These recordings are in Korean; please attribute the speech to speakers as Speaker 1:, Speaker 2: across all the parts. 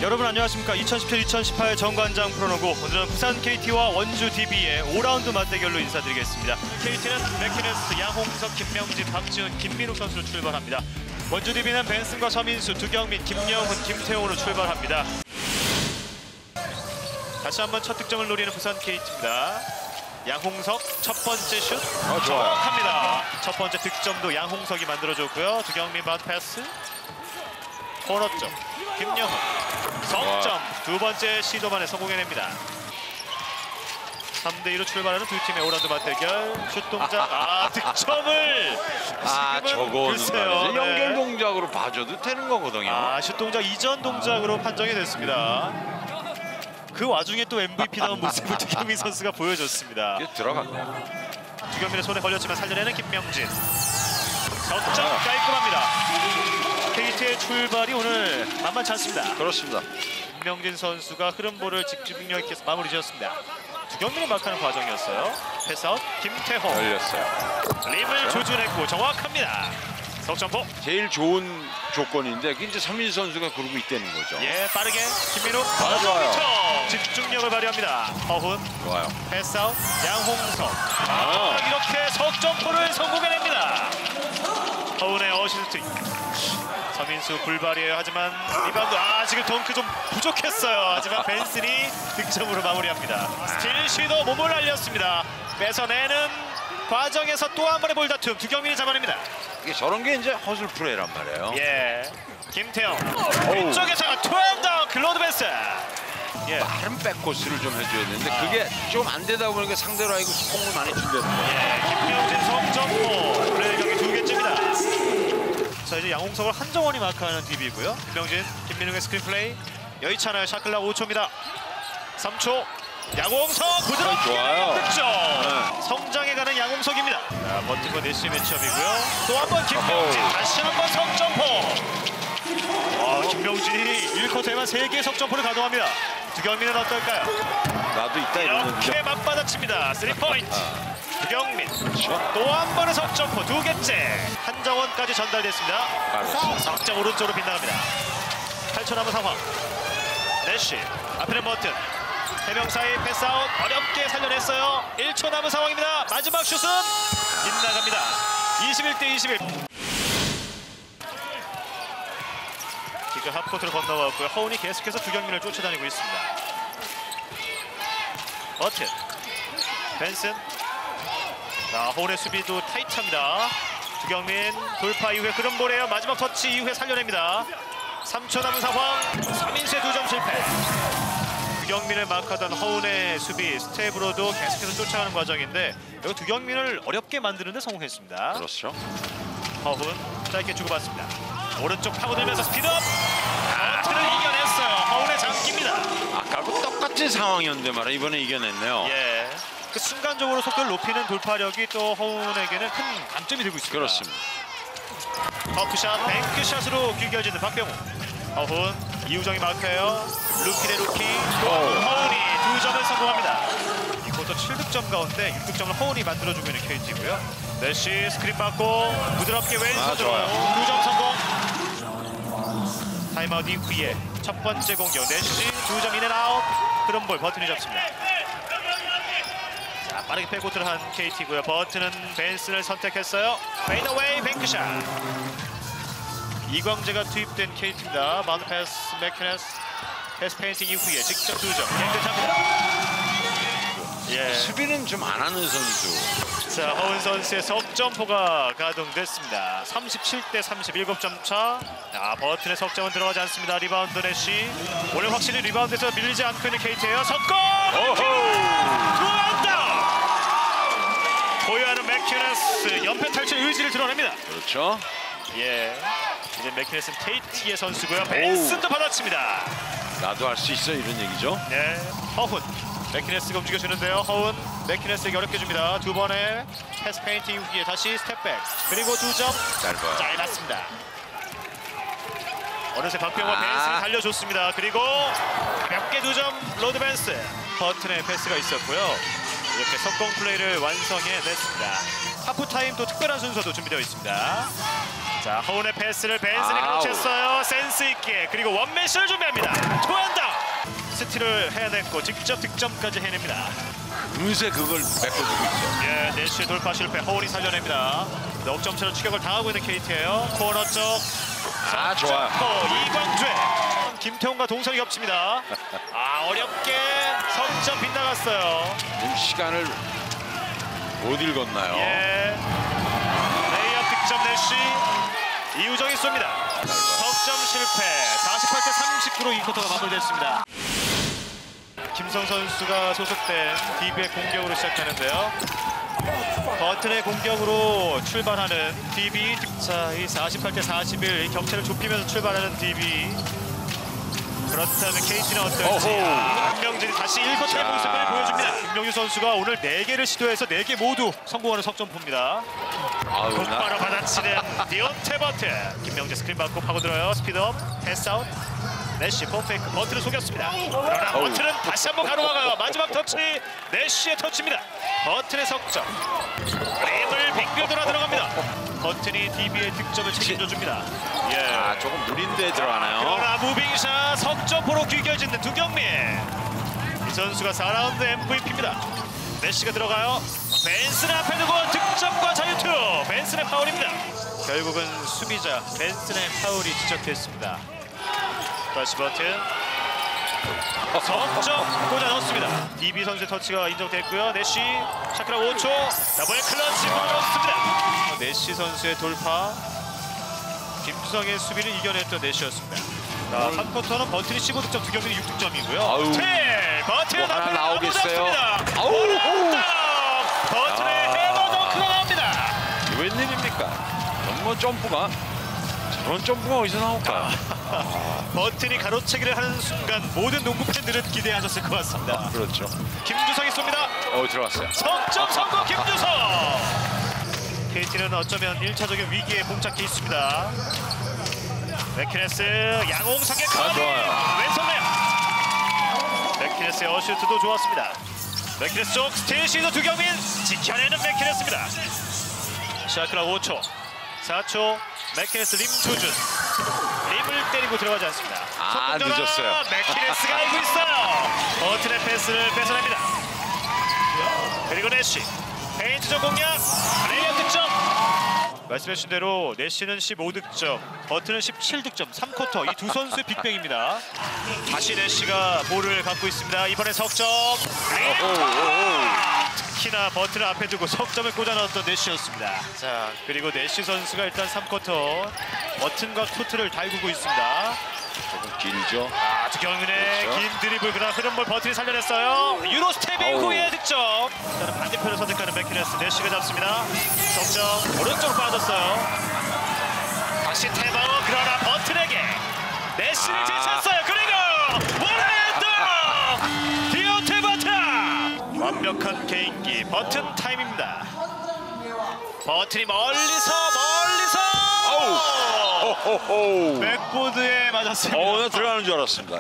Speaker 1: 여러분 안녕하십니까. 2017-2018 정관장 프로농구, 오늘은 부산 KT와 원주 DB의 5라운드 맞대결로 인사드리겠습니다. KT는 맥키네스, 양홍석, 김명진, 박지훈, 김민욱 선수로 출발합니다. 원주 DB는 벤슨과 서민수, 두경민, 김영훈, 김태훈으로 출발합니다. 다시 한번 첫 득점을 노리는 부산 KT입니다. 양홍석 첫 번째 슛 정확합니다. 첫 번째 득점도 양홍석이 만들어줬고요. 두경민 바운드 패스, 코너 쪽 김영훈 석점, 두 번째 시도만에 성공해냅니다. 3대2로 출발하는 두 팀의 5라운드 맞대결. 슛 동작, 득점을
Speaker 2: 저거는
Speaker 1: 글쎄요, 네.
Speaker 2: 연결 동작으로 봐줘도 되는 거거든요.
Speaker 1: 슛 동작 이전 동작으로 판정이 됐습니다. 그 와중에 또 MVP다운 모습을 두경민 선수가 보여줬습니다.
Speaker 2: 이게 들어갔네요.
Speaker 1: 두경민의 손에 걸렸지만 살려내는 김명진. 석점 깔끔합니다. KT의 출발이 오늘 만만치 않습니다.
Speaker 2: 그렇습니다.
Speaker 1: 김명진 선수가 흐름볼을 집중력 있게 마무리 지었습니다. 두경민이 마크하는 과정이었어요. 패스아웃 김태호.
Speaker 2: 열렸어요.
Speaker 1: 림을 조준했고 정확합니다. 석점포.
Speaker 2: 제일 좋은 조건인데 이제 서민 선수가 그러고 있다는 거죠.
Speaker 1: 예, 빠르게 김민욱.
Speaker 2: 좋아요.
Speaker 1: 집중력을 발휘합니다. 허훈.
Speaker 2: 좋아요.
Speaker 1: 패스아웃 양홍석. 이렇게 석점포를 성공해냅니다. 허훈의 어시스트. 서민수 불발이에요. 하지만 리바운드, 지금 덩크 좀 부족했어요. 하지만 벤슨이 득점으로 마무리합니다. 스틸 시도 몸을 날렸습니다. 뺏어내는 과정에서 또 한 번의 볼 다툼. 두경민이 잡아냅니다.
Speaker 2: 이게 저런 게 이제 허슬 플레이란 말이에요.
Speaker 1: 예, 김태형 왼쪽에서 투앤다운 클로드 벤슨. 예,
Speaker 2: 빠른 백코스를 좀 해줘야 되는데 그게 좀 안 되다 보니까 상대로 알고 스포를 많이 준다는 거예요.
Speaker 1: 예, 김명진 석점포. 플레이 경기 두 개째입니다. 자, 이제 양홍석을 한정원이 마크하는 DB고요. 김명진, 김민웅의 스크린 플레이. 여의치 않아요. 샷클락 5초입니다. 3초. 양홍석 부드럽게 득점. 성장해가는 양홍석입니다. 자, 버티고 내시 매치업이고요. 또 한 번 김명진, 다시 한 번 석점포. 김명진이 1쿼터에만 3개의 석점포를 가동합니다. 두경민은 어떨까요?
Speaker 2: 나도 있다 이러는
Speaker 1: 이렇게 맞받아칩니다. 3포인트. 두경민 또 한 번의 석점포, 두 개째. 한정원까지 전달됐습니다. 석점 오른쪽으로 빗나갑니다. 8초 남은 상황. 내시 앞에는 버튼. 3명 사이 패스아웃 어렵게 살려냈어요. 1초 남은 상황입니다. 마지막 슛은 빗나갑니다. 21대21. 지금 하프코트로 건너왔고요. 허훈이 계속해서 두경민을 쫓아다니고 있습니다. 버튼, 벤슨. 허훈의 수비도 타이트합니다. 두경민 돌파 이후에 흐름볼이에요. 마지막 터치 이후에 살려냅니다. 3초 남은 상황. 서민수의 2점 실패. 두경민을 마크하던 허훈의 수비 스텝으로도 계속해서 쫓아가는 과정인데 여기 두경민을 어렵게 만드는 데 성공했습니다.
Speaker 2: 그렇죠.
Speaker 1: 허훈 짧게 주고받습니다. 오른쪽 파고들면서 스피드업. 버튼을 이겨냈어요. 허훈의 장기입니다.
Speaker 2: 아까하고 똑같은 상황이었는데 말이야. 이번에 이겨냈네요.
Speaker 1: 예, 그 순간적으로 속도를 높이는 돌파력이 또 허훈에게는 큰 강점이 되고 있습니다.
Speaker 2: 그렇습니다.
Speaker 1: 터프샷, 뱅크샷으로 귀결지는 박병호. 허훈, 이우정이 마크해요. 루키 대 루키. 허훈이 2점을 성공합니다. 이 쿼터 7득점 가운데 6득점을 허훈이 만들어주고 있는 KT고요. 내시 스크린 받고 부드럽게 왼손으로 2점 성공. 타임아웃 이후에 첫 번째 공격. 내시 2점 인앤아웃. 흐름볼 버튼이 잡습니다. 자, 빠르게 백코트를 한 KT고요. 버튼은 벤슨을 선택했어요. 페이드어웨이 뱅크샷. 이광재가 투입된 KT입니다. 바운드 패스 맥키네스. 패스 페인팅 이후에 직접 2점. 깨끗합니다. 예.
Speaker 2: 수비는 좀 안 하는 선수.
Speaker 1: 자, 허훈 선수의 석점포가 가동됐습니다. 37대 37점 차. 버튼의 석점은 들어가지 않습니다. 리바운드 내시. 오늘 확실히 리바운드에서 밀리지 않고 있는 KT예요. 석점! 투앤다운! 보유하는 맥키네스 연패 탈출 의지를 드러냅니다.
Speaker 2: 그렇죠.
Speaker 1: 예, 이제 맥키네스는 KT의 선수고요. 벤슨도 받아칩니다.
Speaker 2: 나도 할 수 있어 이런 얘기죠.
Speaker 1: 네, 허훈. 맥키네스가 움직여주는데요. 허훈 맥키네스에게 어렵게 줍니다. 두 번의 패스 페인팅 후에 다시 스텝백. 그리고 2점 짧았습니다. 어느새 박병호 벤슨이 달려줬습니다. 그리고 가볍게 2점 로드 벤슨. 버튼의 패스가 있었고요. 이렇게 석공 플레이를 완성해냈습니다. 하프타임 또 특별한 순서도 준비되어 있습니다. 자, 허운의 패스를 벤슨이 가로챘어요. 센스 있게. 그리고 원맨슛을 준비합니다. 투한다. 스틸을 해냈고 직접 득점까지 해냅니다.
Speaker 2: 금세 그걸 메꿔주고 있죠.
Speaker 1: 예, 내쉬 돌파 실패. 허운이 살려냅니다. 넉점차로 추격을 당하고 있는 KT예요. 코너 쪽.
Speaker 2: 좋아요.
Speaker 1: 이광주의 김태훈과 동선이 겹칩니다. 어렵게 석점 빗나갔어요.
Speaker 2: 지금 시간을 못 읽었나요?
Speaker 1: 예. 레이업 득점 내쉬. 이우정이 쏩니다. 석점 실패. 48대 39로 이 쿼터가 마무리됐습니다. 김성 선수가 소속된 DB의 공격으로 시작하는데요. 버튼의 공격으로 출발하는 DB. 자, 이 48대 41 격차를 좁히면서 출발하는 DB. 그렇다면 KT는 어떨지. 김명진이 다시 1쿼터의 모습을 보여줍니다. 김명준 선수가 오늘 4개를 시도해서 4개 모두 성공하는 석점포입니다. 곧바로 받아치는 디온테 버튼. 김명진 스크린 받고 파고들어요. 스피드업, 패스아웃. 내쉬 퍼페이크. 버튼을 속였습니다. 그러나 버튼은 다시 한번 가로막아요. 마지막 터치 내쉬의 터치입니다. 버튼의 석점. 랩을 빙글 돌아 들어갑니다. 버튼이 DB의 득점을 책임져줍니다. 예.
Speaker 2: 조금 느린데 들어가나요?
Speaker 1: 그러나 무빙샷 석점포로 귀결짓는 두경민. 이 선수가 4라운드 MVP입니다. 메시가 들어가요. 벤슨의 앞에 두고 득점과 자유투. 벤슨의 파울입니다. 결국은 수비자 벤슨의 파울이 지적됐습니다. 다시 버튼. 석점 꽂아 넣었습니다. DB 선수의 터치가 인정됐고요. 내쉬 샤크라 5초 더블 클러치 넣었습니다. 내쉬 선수의 돌파. 김주성의 수비를 이겨냈던 내쉬였습니다. 자, 3쿼터는 버튼이 15득점, 두경민이 6득점이고요. 스틸! 버튼
Speaker 2: 하나 나오겠어요.
Speaker 1: 버튼의 해머 덩크가 나옵니다.
Speaker 2: 웬일입니까? 너무 점프가 저런 점프가 어디서 나올까?
Speaker 1: 버튼이 가로채기를 하는 순간 모든 농구 팬들은 기대하셨을 것 같습니다.
Speaker 2: 그렇죠.
Speaker 1: 김주성이 쏩니다.
Speaker 2: 들어왔어요.
Speaker 1: 석점 성공 김주성. KT는 어쩌면 1차적인 위기에 봉착해 있습니다. 맥키네스 양홍석의 커브. 왼손 내야. 맥키네스의 어시스트도 좋았습니다. 맥키네스 쪽 스틸 시도 두경민. 지켜내는 맥키네스입니다. 샤크라 5초 4초. 맥키네스 림 조준. 림을 때리고 들어가지 않습니다.
Speaker 2: 늦었어요.
Speaker 1: 맥키네스가 알고 있어요. 버튼의 패스를 뺏어냅니다. 그리고 내쉬 페인트 쪽 공략. 레이업 득점. 말씀해주신 대로 내쉬는 15득점, 버튼은 17득점. 3쿼터 이 두 선수의 빅뱅입니다. 다시 내쉬가 볼을 갖고 있습니다. 이번에 석점. 특히나 버튼을 앞에 두고 석점을 꽂아 넣었던 내쉬였습니다. 자, 그리고 내쉬 선수가 일단 3쿼터 버튼과 코트를 달구고 있습니다.
Speaker 2: 조금 길죠.
Speaker 1: 두경민의 긴 드리블. 그러나 흐름볼 버튼이 살려냈어요. 유로 스텝 후의 득점. 일단은 반대편을 선택하는 맥키네스. 내쉬가 잡습니다. 석점 오른쪽으로 빠졌어요. 다시 테바워. 그러나 버튼에게 내쉬를 제쳤어요. 그리고 원앤더 디온테 버튼. 완벽한 개인기 버튼 타임입니다. 버튼이 멀리서 백보드에 맞았습니다.
Speaker 2: 나 들어가는 줄 알았습니다.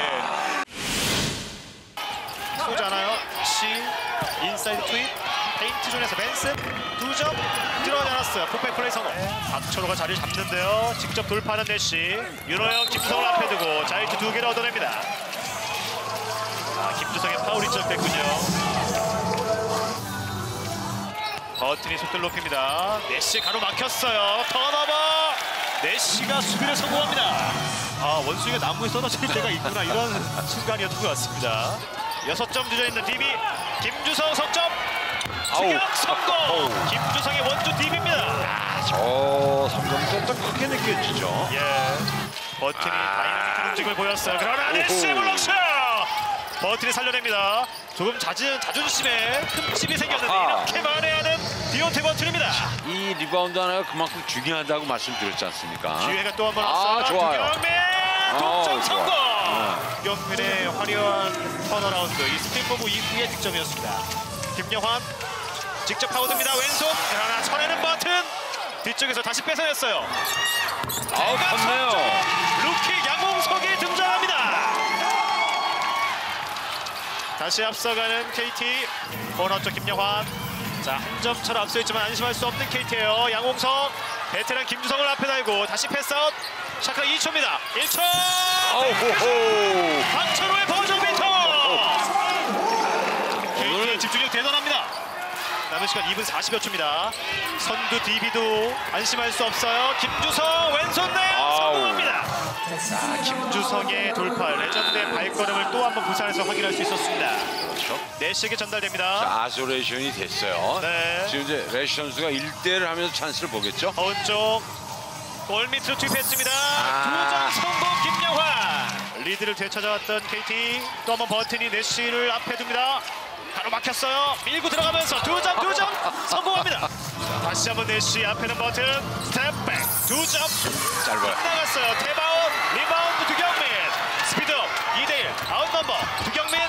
Speaker 1: 쏘잖아요. 시 인사이드 투입. 페인트 존에서 벤슨 2점 들어가지 않았어요. 포백 플레이 성공. 박철호가 자리를 잡는데요. 직접 돌파하는 내쉬. 윤호영 김주성을 앞에 두고 자유투 2개를 얻어냅니다. 김주성의 파울이 지적됐군요. 버튼이 속도를 높입니다. 내쉬 가로막혔어요. 턴오버. 내쉬가 수비를 성공합니다. 원숭이가 나무에 쏟아질 때가 있구나, 이런 순간이었던 것 같습니다. 6점 주저 있는 DB. 김주성 석점. 추격 성공. 김주성의 원투 DB입니다.
Speaker 2: 저 3점도 크게 느껴지죠.
Speaker 1: 버튼이 다이나믹한 움직임을 보였어요. 그러나 내쉬의 블록샷. 버튼이 살려냅니다. 조금 자존심에 흠집이 생겼는데 이렇게 만회하는 디온테 버튼입니다.
Speaker 2: 이 리바운드 하나가 그만큼 중요하다고 말씀드렸지 않습니까?
Speaker 1: 기회가 또 한 번 왔어요.
Speaker 2: 좋아요.
Speaker 1: 두경민 동점 성공. 두경민의 화려한 턴어라운드. 이 스피드모브 이후의 득점이었습니다. 김영환 직접 파고듭니다. 왼손. 그러나 쳐내는 버튼. 뒤쪽에서 다시 뺏어냈어요.
Speaker 2: 컸네요.
Speaker 1: 루키 양홍석이 등장합니다. 다시 앞서가는 KT. 코너 쪽 김영환. 자, 한 점 차로 앞서 있지만 안심할 수 없는 KT예요. 양홍석 베테랑 김주성을 앞에 달고 다시 패스아웃. 샤크가 2초입니다. 1초.
Speaker 2: 오호호.
Speaker 1: 박철호의 버저비터. KT의 집중력 대단합니다. 남은 시간 2분 40여 초입니다. 선두 DB도 안심할 수 없어요. 김주성 왼손 내야 성공합니다. 자, 김주성의 돌파, 레전드의 발걸음을 또 한번 부산에서 확인할 수 있었습니다.
Speaker 2: 그렇죠.
Speaker 1: 내시에게 전달됩니다.
Speaker 2: 아소레이션이 됐어요.
Speaker 1: 네.
Speaker 2: 지금 이제 레시 선수가 1대1을 하면서 찬스를 보겠죠.
Speaker 1: 오른쪽 골 밑으로 투입했습니다. 2점 성공 김영환. 리드를 되찾아왔던 KT 또 한번 버튼이 내시를 앞에 둡니다. 바로 막혔어요. 밀고 들어가면서 2점 성공합니다. 자, 다시 한번 내시 앞에는 버튼 스텝백 2점
Speaker 2: 짧아요.
Speaker 1: 나갔어요. 태바운 리바운드 두경민 스피드업 2대1 아웃 넘버 두경민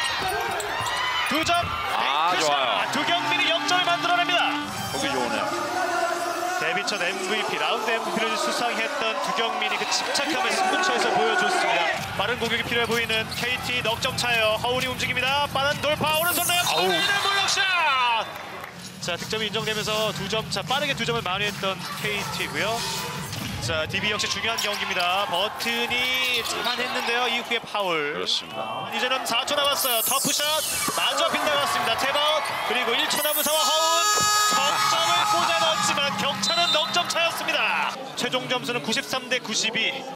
Speaker 1: 2점
Speaker 2: 좋아요.
Speaker 1: 두경민이 역점을 만들어냅니다.
Speaker 2: 보기 좋으네요.
Speaker 1: 데뷔 첫 MVP 라운드 MVP를 수상했던 두경민이 그 침착함을 승부처에서 보여줬습니다. 빠른 공격이 필요해 보이는 KT 넉점 차예요. 허운이 움직입니다. 빠른 돌파 오른손 내역 허운의 무력샷. 자, 득점이 인정되면서 2점 차 빠르게 2점을 만회했던 KT고요. 자, DB 역시 중요한 경기입니다. 버튼이 잡아냈는데요. 이후에 파울.
Speaker 2: 그렇습니다.
Speaker 1: 이제는 4초 남았어요. 터프샷 마저 빗나갔습니다. 태바웃 그리고 1초 남은 상황 허운 석점을 꽂아 넣었지만 격차는 넉점 차였습니다. 최종 점수는 93대 92.